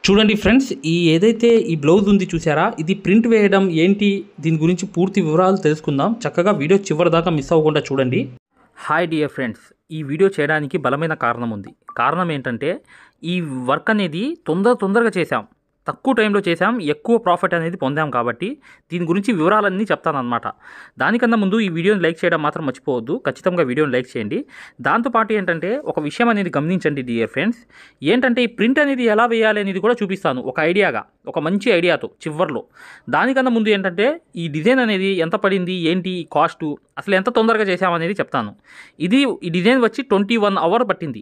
చూడండి ఫ్రెండ్స్, ఏదైతే ఈ బ్లౌజ్ ఉంది చూసారా, ఇది ప్రింట్ వేయడం ఏంటి, దీని గురించి పూర్తి వివరాలు తెలుసుకుందాం. చక్కగా వీడియో చివరి దాకా మిస్ అవ్వకుండా చూడండి. హాయ్ డియర్ ఫ్రెండ్స్, ఈ వీడియో చేయడానికి బలమైన కారణం ఉంది. కారణం ఏంటంటే ఈ వర్క్ అనేది తొందరగా చేసాం, తక్కువ టైంలో చేసాం, ఎక్కువ ప్రాఫిట్ అనేది పొందాం. కాబట్టి దీని గురించి వివరాలన్నీ చెప్తానన్నమాట. దానికన్నా ముందు ఈ వీడియోని లైక్ చేయడం మాత్రం మర్చిపోవద్దు. ఖచ్చితంగా వీడియోని లైక్ చేయండి. దాంతోపాటు ఏంటంటే ఒక విషయం అనేది గమనించండి డియర్ ఫ్రెండ్స్. ఏంటంటే ఈ ప్రింట్ అనేది ఎలా వేయాలి అనేది కూడా చూపిస్తాను, ఒక ఐడియాగా, ఒక మంచి ఐడియాతో చివర్లో. దానికన్నా ముందు ఏంటంటే ఈ డిజైన్ అనేది ఎంత పడింది, ఏంటి కాస్టు, అసలు ఎంత తొందరగా చేసామనేది చెప్తాను. ఈ డిజైన్ వచ్చి 21 అవర్ పట్టింది.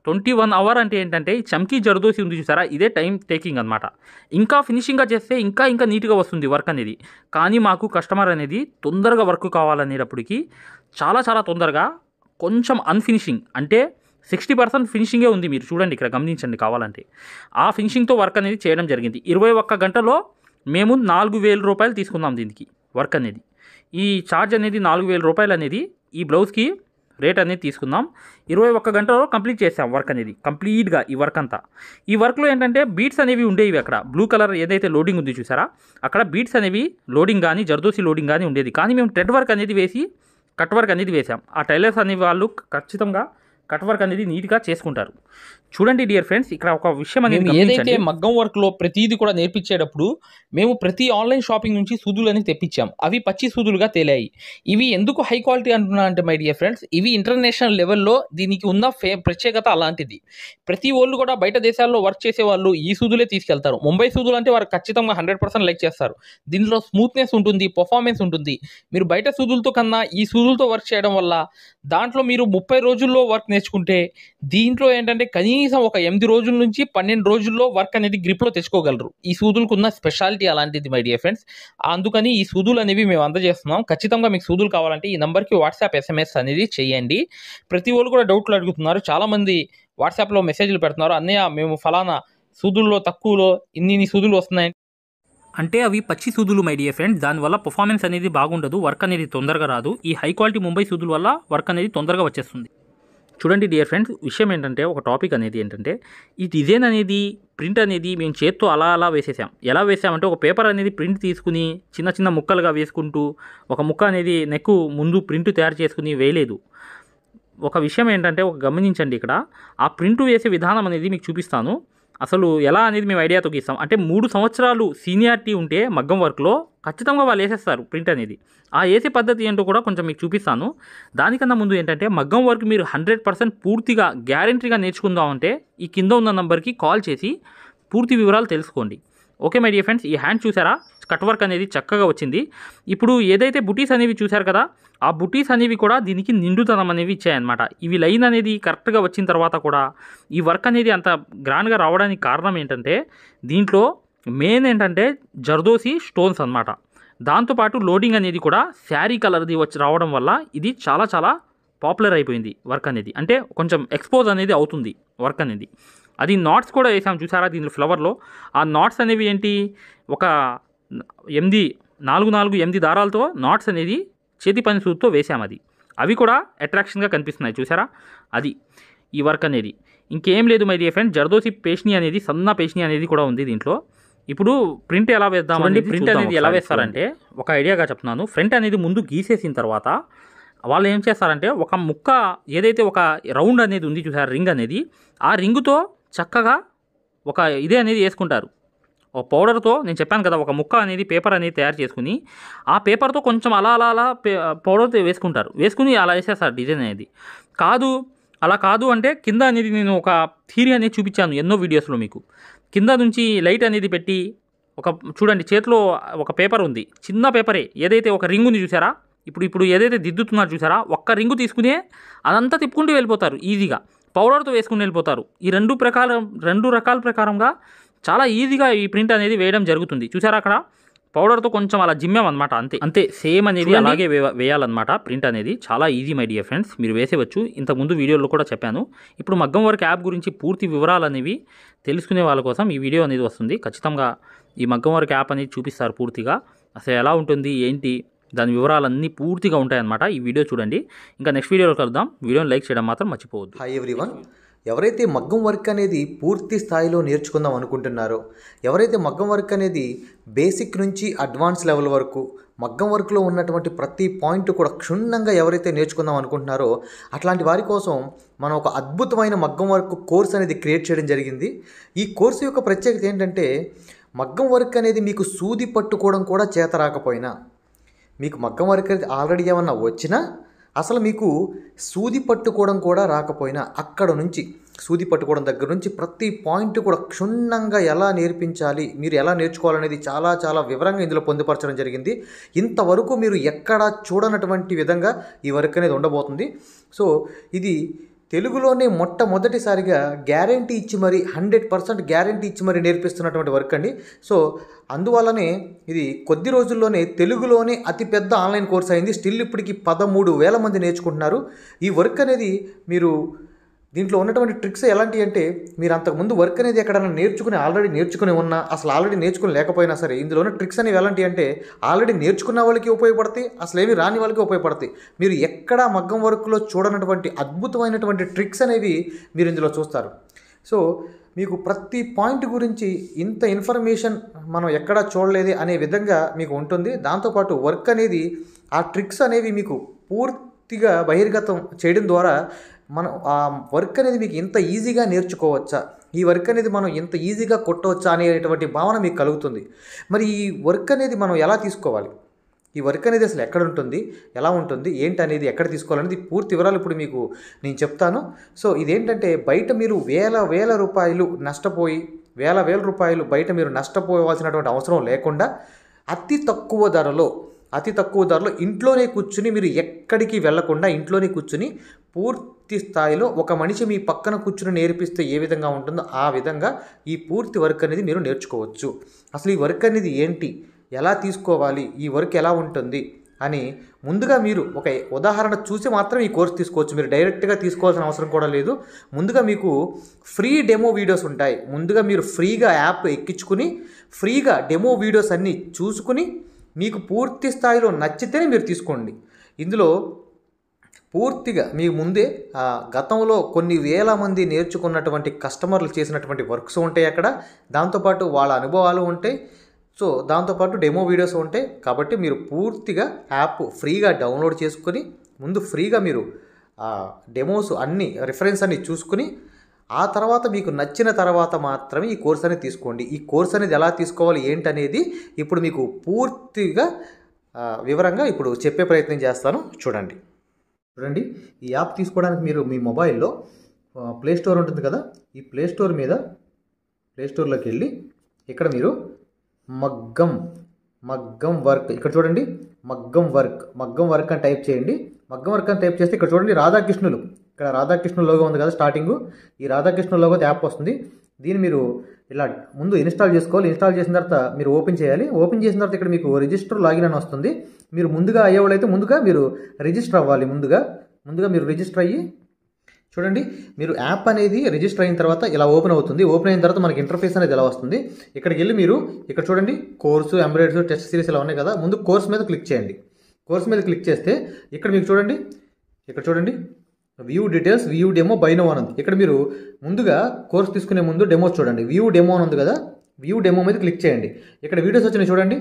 21 అవర్ అంటే ఏంటంటే ఈ చమ్కీ జర్దోసి ఉంది చూసారా, ఇదే టైం టేకింగ్ అనమాట. ఇంకా ఫినిషింగ్గా చేస్తే ఇంకా నీట్గా వస్తుంది వర్క్ అనేది. కానీ మాకు కస్టమర్ అనేది తొందరగా వర్క్ కావాలనేటప్పటికి చాలా తొందరగా, కొంచెం అన్ఫినిషింగ్ అంటే 60% ఫినిషింగే ఉంది. మీరు చూడండి, ఇక్కడ గమనించండి కావాలంటే. ఆ ఫినిషింగ్తో వర్క్ అనేది చేయడం జరిగింది. 21 గంటలో మేము 4,000 రూపాయలు తీసుకున్నాం దీనికి వర్క్ అనేది. ఈ ఛార్జ్ అనేది 4,000 రూపాయలు అనేది ఈ బ్లౌజ్కి రేట్ అనేది తీసుకుందాం. 21 గంటలో కంప్లీట్ చేసాం వర్క్ అనేది, కంప్లీట్గా ఈ వర్క్ అంతా. ఈ వర్క్లో ఏంటంటే బీట్స్ అనేవి ఉండేవి. అక్కడ బ్లూ కలర్ ఏదైతే లోడింగ్ ఉంది చూసారా, అక్కడ బీట్స్ అనేవి లోడింగ్ కానీ జర్దోసి లోడింగ్ కానీ ఉండేది. కానీ మేము థ్రెడ్ వర్క్ అనేది వేసి కట్ వర్క్ అనేది వేసాం. ఆ టైలర్స్ అనే వాళ్ళు ఖచ్చితంగా కట్ వర్క్ అనేది నీట్గా చేసుకుంటారు. చూడండి డియర్ ఫ్రెండ్స్, ఇక్కడ ఒక విషయం అనేది, ఏదైతే మగ్గం వర్క్లో ప్రతిదీ కూడా నేర్పించేటప్పుడు మేము ప్రతి ఆన్లైన్ షాపింగ్ నుంచి సూదులు అనేది తెప్పించాం. అవి పచ్చి సూదులుగా తేలాయి. ఇవి ఎందుకు హై క్వాలిటీ అంటున్నా అంటే మై డియర్ ఫ్రెండ్స్, ఇవి ఇంటర్నేషనల్ లెవెల్లో దీనికి ఉన్న ప్రత్యేకత అలాంటిది. ప్రతి వాళ్ళు కూడా బయట దేశాల్లో వర్క్ చేసే వాళ్ళు ఈ సూదులే తీసుకెళ్తారు. ముంబై సూదులు అంటే వారు ఖచ్చితంగా 100% లైక్ చేస్తారు. దీనిలో స్మూత్నెస్ ఉంటుంది, పర్ఫార్మెన్స్ ఉంటుంది. మీరు బయట సూదులతో కన్నా ఈ సూదులతో వర్క్ చేయడం వల్ల దాంట్లో మీరు 30 రోజుల్లో వర్క్ నేర్చుకుంటే, దీంట్లో ఏంటంటే కనీసం ఒక 8 రోజుల నుంచి 12 రోజుల్లో వర్క్ అనేది గ్రిప్లో తెచ్చుకోగలరు. ఈ సూదులకు ఉన్న స్పెషాలిటీ అలాంటిది మై డియర్ ఫ్రెండ్స్. అందుకని ఈ సూదులు అనేవి మేము అందజేస్తున్నాం. ఖచ్చితంగా మీకు సూదులు కావాలంటే ఈ నెంబర్కి వాట్సాప్ SMS అనేది చేయండి. ప్రతి వాళ్ళు కూడా డౌట్లు అడుగుతున్నారు. చాలామంది వాట్సాప్లో మెసేజ్లు పెడుతున్నారు, అన్నయ్య మేము ఫలానా సూదుల్లో తక్కువలో ఇన్ని సూదులు వస్తున్నాయి అంటే అవి పచ్చి సూదులు మై డియర్ ఫ్రెండ్స్. దానివల్ల పర్ఫార్మెన్స్ అనేది బాగుండదు, వర్క్ అనేది తొందరగా రాదు. ఈ హై క్వాలిటీ ముంబై సూదుల వల్ల వర్క్ అనేది తొందరగా వచ్చేస్తుంది. చూడండి డియర్ ఫ్రెండ్స్, విషయం ఏంటంటే, ఒక టాపిక్ అనేది ఏంటంటే, ఈ డిజైన్ అనేది ప్రింట్ అనేది మేము చేత్తో అలా వేసేసాం. ఎలా వేసామంటే, ఒక పేపర్ అనేది ప్రింట్ తీసుకుని చిన్న ముక్కలుగా వేసుకుంటూ, ఒక ముక్క అనేది నెక్కు ముందు ప్రింట్ తయారు చేసుకుని వేయలేదు. ఒక విషయం ఏంటంటే, గమనించండి ఇక్కడ, ఆ ప్రింట్ వేసే విధానం అనేది మీకు చూపిస్తాను. అసలు ఎలా అనేది మేము ఐడియాతో గీస్తాం. అంటే 3 సంవత్సరాలు సీనియారిటీ ఉంటే మగ్గం వర్క్లో ఖచ్చితంగా వాళ్ళు వేసేస్తారు ప్రింట్ అనేది. ఆ వేసే పద్ధతి ఏంటో కూడా కొంచెం మీకు చూపిస్తాను. దానికన్నా ముందు ఏంటంటే, మగ్గం వర్క్ మీరు 100% పూర్తిగా గ్యారంటీగా నేర్చుకుందామంటే ఈ కింద ఉన్న నెంబర్కి కాల్ చేసి పూర్తి వివరాలు తెలుసుకోండి. ఓకే మై డియర్ ఫ్రెండ్స్, ఈ హ్యాండ్ చూసారా, కట్ వర్క్ అనేది చక్కగా వచ్చింది. ఇప్పుడు ఏదైతే బుటీస్ అనేవి చూశారు కదా, ఆ బుటీస్ అనేవి కూడా దీనికి నిండుతనం అనేవి ఇచ్చాయన్నమాట. ఇవి లైన్ అనేది కరెక్ట్గా వచ్చిన తర్వాత కూడా ఈ వర్క్ అనేది అంత గ్రాండ్గా రావడానికి కారణం ఏంటంటే, దీంట్లో మెయిన్ ఏంటంటే జర్దోసి స్టోన్స్ అన్నమాట. దాంతోపాటు లోడింగ్ అనేది కూడా శారీ కలర్ది వచ్చి రావడం వల్ల ఇది చాలా పాపులర్ అయిపోయింది వర్క్ అనేది. అంటే కొంచెం ఎక్స్పోజ్ అనేది అవుతుంది వర్క్ అనేది. అది నాట్స్ కూడా వేసాం చూసారా దీనిలో ఫ్లవర్లో. ఆ నాట్స్ అనేవి ఏంటి, ఒక 8 దారాలతో నాట్స్ అనేది చేతి పని సూదితో వేసాం. అవి కూడా అట్రాక్షన్గా కనిపిస్తున్నాయి చూసారా. అది ఈ వర్క్ అనేది ఇంకేం లేదు మై డియర్ ఫ్రెండ్. జర్దోసి పేష్ని అనేది, సన్న పేష్ని అనేది కూడా ఉంది దీంట్లో. ఇప్పుడు ప్రింట్ ఎలా వేద్దామండి, ప్రింట్ అనేది ఎలా వేస్తారంటే ఒక ఐడియాగా చెప్తున్నాను. ఫ్రంట్ అనేది ముందు గీసేసిన తర్వాత వాళ్ళు ఏం చేస్తారంటే, ఒక ముక్క ఏదైతే ఒక రౌండ్ అనేది ఉంది చూసారా, రింగ్ అనేది, ఆ రింగుతో చక్కగా ఒక ఇదే అనేది వేసుకుంటారు. ఒక పౌడర్తో, నేను చెప్పాను కదా, ఒక ముక్క అనేది పేపర్ అనేది తయారు చేసుకుని ఆ పేపర్తో కొంచెం అలా పౌడర్తో వేసుకుని అలా వేసేస్తారు డిజైన్ అనేది. అలా కాదు అంటే కింద అనేది నేను ఒక థియరీ అనేది చూపించాను ఎన్నో వీడియోస్లో మీకు. కింద నుంచి లైట్ అనేది పెట్టి చూడండి, చేతిలో ఒక పేపర్ ఉంది, చిన్న పేపరే, ఏదైతే ఒక రింగ్ ఉంది చూసారా, ఇప్పుడు ఏదైతే దిద్దుతున్నారు చూసారా, ఒక్క రింగు తీసుకుని అదంతా తిప్పుకుంటూ వెళ్ళిపోతారు ఈజీగా. పౌడర్తో వేసుకుని వెళ్ళిపోతారు. ఈ రెండు రకాల ప్రకారంగా చాలా ఈజీగా ఈ ప్రింట్ అనేది వేయడం జరుగుతుంది చూసారా. అక్కడ పౌడర్తో కొంచెం అలా జిమ్మామన్నమాట, అంతే సేమ్ అనేది అలాగే వేయాలన్నమాట. ప్రింట్ అనేది చాలా ఈజీ మై డియర్ ఫ్రెండ్స్, మీరు వేసేవచ్చు. ఇంతకుముందు వీడియోలో కూడా చెప్పాను. ఇప్పుడు మగ్గం వర్క్ యాప్ గురించి పూర్తి వివరాలు అనేవి తెలుసుకునే వాళ్ళ కోసం ఈ వీడియో అనేది వస్తుంది. ఖచ్చితంగా ఈ మగ్గం వర్క్ యాప్ అనేది చూపిస్తారు పూర్తిగా, అసలు ఎలా ఉంటుంది ఏంటి, దాని వివరాలన్నీ పూర్తిగా ఉంటాయన్నమాట. ఈ వీడియో చూడండి. ఇంకా నెక్స్ట్ వీడియోలో కలుద్దాం. వీడియోని లైక్ చేయడం మాత్రం మర్చిపోవద్దు. హాయ్ ఎవ్రీవన్, ఎవరైతే మగ్గం వర్క్ అనేది పూర్తి స్థాయిలో నేర్చుకుందాం అనుకుంటున్నారో, ఎవరైతే మగ్గం వర్క్ అనేది బేసిక్ నుంచి అడ్వాన్స్ లెవెల్ వరకు మగ్గం వర్క్లో ఉన్నటువంటి ప్రతి పాయింట్ కూడా క్షుణ్ణంగా ఎవరైతే నేర్చుకుందాం అనుకుంటున్నారో అట్లాంటి వారి కోసం మనం ఒక అద్భుతమైన మగ్గం వర్క్ కోర్స్ అనేది క్రియేట్ చేయడం జరిగింది. ఈ కోర్సు యొక్క ప్రత్యేకత ఏంటంటే, మగ్గం వర్క్ అనేది మీకు సూది పట్టుకోవడం కూడా చేత రాకపోయినా, మీకు మగ్గం వర్క్ అనేది ఆల్రెడీ ఏమన్నా వచ్చినా, అసలు మీకు సూది పట్టుకోవడం కూడా రాకపోయినా, అక్కడ నుంచి సూది పట్టుకోవడం దగ్గర నుంచి ప్రతి పాయింట్ కూడా క్షుణ్ణంగా ఎలా నేర్పించాలి, మీరు ఎలా నేర్చుకోవాలనేది చాలా చాలా వివరంగా ఇందులో పొందుపరచడం జరిగింది. ఇంతవరకు మీరు ఎక్కడా చూడనటువంటి విధంగా ఈ వర్క్ అనేది ఉండబోతుంది. సో ఇది తెలుగులోనే మొట్టమొదటిసారిగా గ్యారంటీ ఇచ్చి మరి 100% గ్యారంటీ ఇచ్చి మరి నేర్పిస్తున్నటువంటి వర్క్ అండి. సో అందువల్లనే ఇది కొద్ది రోజుల్లోనే తెలుగులోనే అతిపెద్ద ఆన్లైన్ కోర్స్ అయింది. స్టిల్ ఇప్పటికి 13,000 మంది నేర్చుకుంటున్నారు. ఈ వర్క్ అనేది మీరు దీంట్లో ఉన్నటువంటి ట్రిక్స్ ఎలాంటివి అంటే, మీరు అంతకుముందు వర్క్ అనేది ఎక్కడైనా ఆల్రెడీ నేర్చుకుని ఉన్నా, అసలు ఆల్రెడీ నేర్చుకుని లేకపోయినా సరే, ఇందులో ఉన్న ట్రిక్స్ అనేవి ఎలాంటివి అంటే ఆల్రెడీ నేర్చుకున్న వాళ్ళకి ఉపయోగపడతాయి, అసలు ఏమి రాని వాళ్ళకి ఉపయోగపడతాయి. మీరు ఎక్కడా మగ్గం వర్క్లో చూడనటువంటి అద్భుతమైనటువంటి ట్రిక్స్ అనేవి మీరు ఇందులో చూస్తారు. సో మీకు ప్రతి పాయింట్ గురించి ఇంత ఇన్ఫర్మేషన్ మనం ఎక్కడా చూడలేదే అనే విధంగా మీకు ఉంటుంది. దాంతోపాటు వర్క్ అనేది ఆ ట్రిక్స్ అనేవి మీకు పూర్తిగా బహిర్గతం చేయడం ద్వారా మనం ఆ వర్క్ అనేది మీకు ఇంత ఈజీగా నేర్చుకోవచ్చా, ఈ వర్క్ అనేది మనం ఇంత ఈజీగా కొట్టవచ్చా అనేటువంటి భావన మీకు కలుగుతుంది. మరి ఈ వర్క్ అనేది మనం ఎలా తీసుకోవాలి, ఈ వర్క్ అనేది అసలు ఎక్కడ ఉంటుంది, ఎలా ఉంటుంది, ఏంటి అనేది ఎక్కడ తీసుకోవాలనేది పూర్తి వివరాలు ఇప్పుడు మీకు నేను చెప్తాను. సో ఇదేంటంటే, బయట మీరు వేల రూపాయలు నష్టపోయి వేల రూపాయలు బయట మీరు నష్టపోవాల్సినటువంటి అవసరం లేకుండా అతి తక్కువ ధరలో ఇంట్లోనే కూర్చుని, మీరు ఎక్కడికి వెళ్లకుండా ఇంట్లోనే కూర్చుని పూర్తి స్థాయిలో ఒక మనిషి మీ పక్కన కూర్చుని నేర్పిస్తే ఏ విధంగా ఉంటుందో ఆ విధంగా ఈ పూర్తి వర్క్ అనేది మీరు నేర్చుకోవచ్చు. అసలు ఈ వర్క్ అనేది ఏంటి, ఎలా తీసుకోవాలి, ఈ వర్క్ ఎలా ఉంటుంది అని ముందుగా మీరు ఒక ఉదాహరణ చూసి మాత్రం ఈ కోర్స్ తీసుకోవచ్చు. మీరు డైరెక్ట్గా తీసుకోవాల్సిన అవసరం కూడా లేదు. ముందుగా మీకు ఫ్రీ డెమో వీడియోస్ ఉంటాయి. ముందుగా మీరు ఫ్రీగా యాప్ ఎక్కించుకుని ఫ్రీగా డెమో వీడియోస్ అన్నీ చూసుకుని మీకు పూర్తి స్థాయిలో నచ్చితేనే మీరు తీసుకోండి. ఇందులో పూర్తిగా మీకు ముందే గతంలో కొన్ని వేల మంది నేర్చుకున్నటువంటి కస్టమర్లు చేసినటువంటి వర్క్స్ ఉంటాయి అక్కడ. దాంతోపాటు వాళ్ళ అనుభవాలు ఉంటాయి. సో దాంతోపాటు డెమో వీడియోస్ ఉంటాయి. కాబట్టి మీరు పూర్తిగా యాప్ ఫ్రీగా డౌన్లోడ్ చేసుకొని ముందు ఫ్రీగా మీరు డెమోస్ అన్నీ రిఫరెన్స్ అన్నీ చూసుకుని ఆ తర్వాత మీకు నచ్చిన తర్వాత మాత్రమే ఈ కోర్స్ అనేది తీసుకోండి. ఈ కోర్స్ అనేది ఎలా తీసుకోవాలి ఏంటనేది ఇప్పుడు మీకు పూర్తిగా వివరంగా ఇప్పుడు చెప్పే ప్రయత్నం చేస్తాను. చూడండి. ఈ యాప్ తీసుకోవడానికి మీరు మీ మొబైల్లో ప్లే స్టోర్ ఉంటుంది కదా, ఈ ప్లే స్టోర్లోకి వెళ్ళి ఇక్కడ మీరు మగ్గం వర్క్, ఇక్కడ చూడండి మగ్గం వర్క్ అని టైప్ చేయండి. మగ్గం వర్క్ అని టైప్ చేస్తే ఇక్కడ చూడండి ఇక్కడ రాధాకృష్ణుల లోగో ఉంది కదా స్టార్టింగ్, ఈ రాధాకృష్ణుల లోగో యాప్ వస్తుంది. దీన్ని మీరు ఇలా ముందు ఇన్స్టాల్ చేసుకోవాలి. ఇన్స్టాల్ చేసిన తర్వాత మీరు ఓపెన్ చేయాలి. ఓపెన్ చేసిన తర్వాత ఇక్కడ మీకు రిజిస్టర్ లాగిన్ అని వస్తుంది. మీరు ముందుగా అయ్యేవాళ్ళైతే ముందుగా మీరు రిజిస్టర్ అవ్వాలి. ముందుగా మీరు రిజిస్టర్ అయ్యి చూడండి, మీరు యాప్ అనేది రిజిస్టర్ అయిన తర్వాత ఇలా ఓపెన్ అవుతుంది. ఓపెన్ అయిన తర్వాత మనకి ఇంటర్ఫేస్ అనేది ఇలా వస్తుంది. ఇక్కడికి వెళ్ళి మీరు ఇక్కడ చూడండి కోర్సు, ఎంబ్రాయిడరీ, టెస్ట్ సిరీస్ ఇలా ఉన్నాయి కదా, ముందు కోర్స్ మీద క్లిక్ చేయండి. కోర్స్ మీద క్లిక్ చేస్తే ఇక్కడ మీకు చూడండి, ఇక్కడ చూడండి view details, view demo, buy now అని ఉంది. ఇక్కడ మీరు ముందుగా కోర్స్ తీసుకునే ముందు డెమోస్ చూడండి. వ్యూ డెమో అని ఉంది కదా, వ్యూ డెమో మీద క్లిక్ చేయండి. ఇక్కడ వీడియోస్ వచ్చినాయి చూడండి,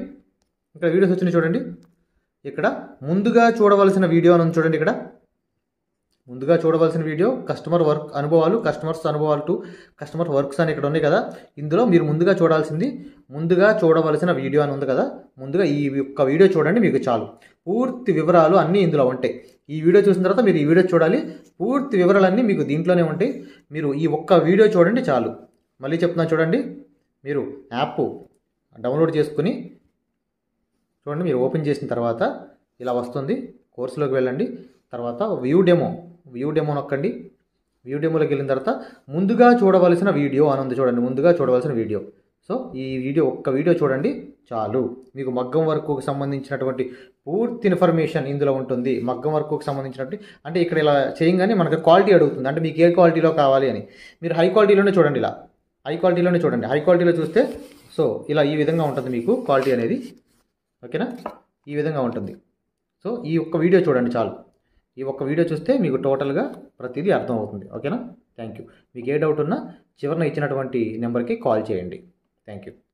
ఇక్కడ ముందుగా చూడవలసిన వీడియో అని ఉంది చూడండి. ఇక్కడ ముందుగా చూడవలసిన వీడియో కస్టమర్ వర్క్ అనుభవాలు, కస్టమర్స్ అనుభవాలు టు కస్టమర్ వర్క్స్ అని ఇక్కడ ఉన్నాయి కదా. ఇందులో మీరు ముందుగా చూడవలసిన వీడియో అని ఉంది కదా, ముందుగా ఈ యొక్క వీడియో చూడండి, మీకు చాలు. పూర్తి వివరాలు అన్నీ ఇందులో ఉంటాయి. ఈ వీడియో చూసిన తర్వాత మీరు ఈ వీడియో చూడాలి. పూర్తి వివరాలన్నీ మీకు దీంట్లోనే ఉంటాయి. మీరు ఈ ఒక్క వీడియో చూడండి చాలు. మళ్ళీ చెప్తున్నాను చూడండి, మీరు యాప్ డౌన్లోడ్ చేసుకుని చూడండి. మీరు ఓపెన్ చేసిన తర్వాత ఇలా వస్తుంది. కోర్సులోకి వెళ్ళండి. తర్వాత వ్యూ డెమో నొక్కండి. వ్యూ డెమోలోకి వెళ్ళిన తర్వాత ముందుగా చూడవలసిన వీడియో అని ఉంది చూడండి, ముందుగా చూడవలసిన వీడియో. సో ఈ ఒక్క వీడియో చూడండి చాలు. మీకు మగ్గం వర్క్కి సంబంధించినటువంటి పూర్తి ఇన్ఫర్మేషన్ ఇందులో ఉంటుంది. మగ్గం వర్క్కి సంబంధించినటువంటి అంటే ఇక్కడ ఇలా చేయగానే మనకు క్వాలిటీ అడుగుతుంది, అంటే మీకు ఏ క్వాలిటీలో కావాలి అని. మీరు హై క్వాలిటీలోనే చూడండి, హై క్వాలిటీలో చూస్తే సో ఇలా ఈ విధంగా ఉంటుంది మీకు క్వాలిటీ అనేది. ఓకేనా, ఈ విధంగా ఉంటుంది. సో ఈ ఒక్క వీడియో చూడండి చాలు. ఈ ఒక్క వీడియో చూస్తే మీకు టోటల్గా ప్రతిదీ అర్థమవుతుంది. ఓకేనా. Thank you. మీకు ఏ డౌట్ ఉన్నా చివరిన ఇచ్చినటువంటి నెంబర్కి కాల్ చేయండి. Thank you.